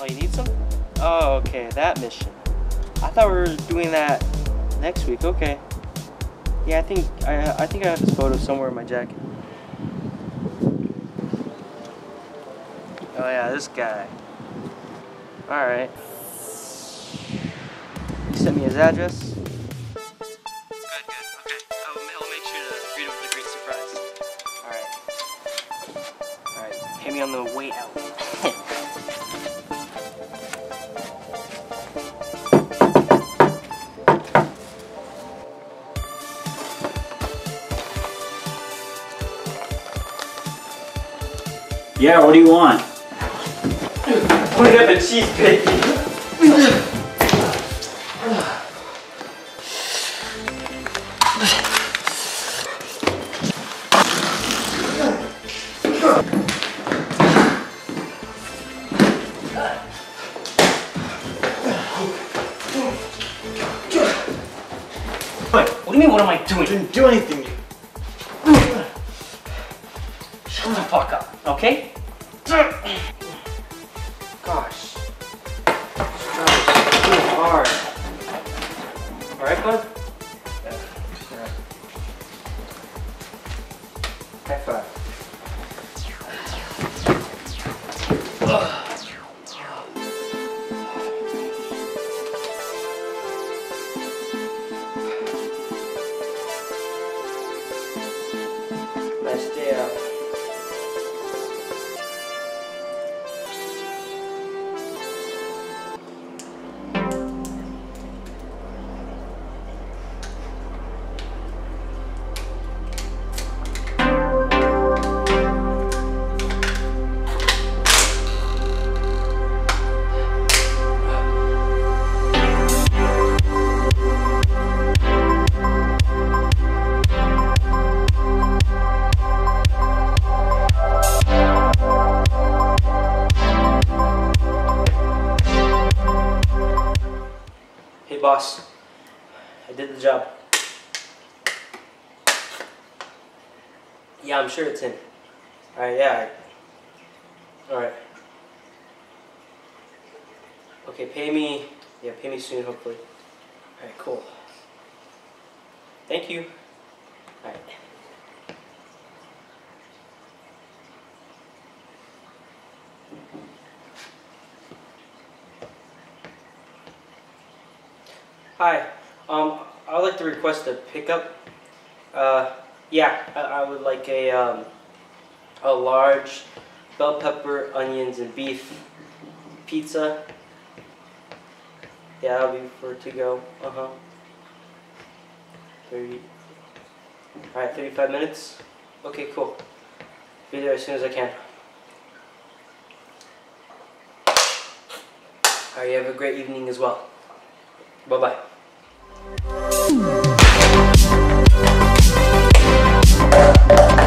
Oh, you need some? Oh, okay, that mission. I thought we were doing that next week. Okay. Yeah, I think I have this photo somewhere in my jacket. Oh yeah, this guy. All right. He sent me his address. Good. Okay. I'll make sure to greet him with a great surprise. All right. Pay me on the way out. Yeah, what do you want? Put up a cheese bacon. What do you mean, what am I doing? I didn't do anything. Shut the fuck up, okay? Gosh. This job is too hard. Alright, bud? Yeah. Alright. High five. Nice day out. Hey boss, I did the job. Yeah, I'm sure it's in. Alright, yeah. Alright. Okay, pay me soon, hopefully. Alright, cool. Thank you. Alright. Hi, I would like to request a pickup. Yeah, I would like a large bell pepper, onions, and beef pizza. Yeah, that'll be for to go. 30. Alright, 35 minutes. Okay, cool. Be there as soon as I can. Alright, you have a great evening as well. Bye-bye.